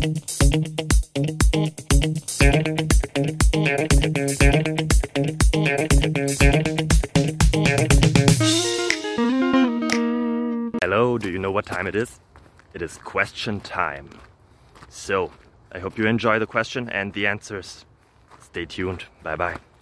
Hello, do you know what time it is? It is question time. So, I hope you enjoy the question and the answers. Stay tuned. Bye bye.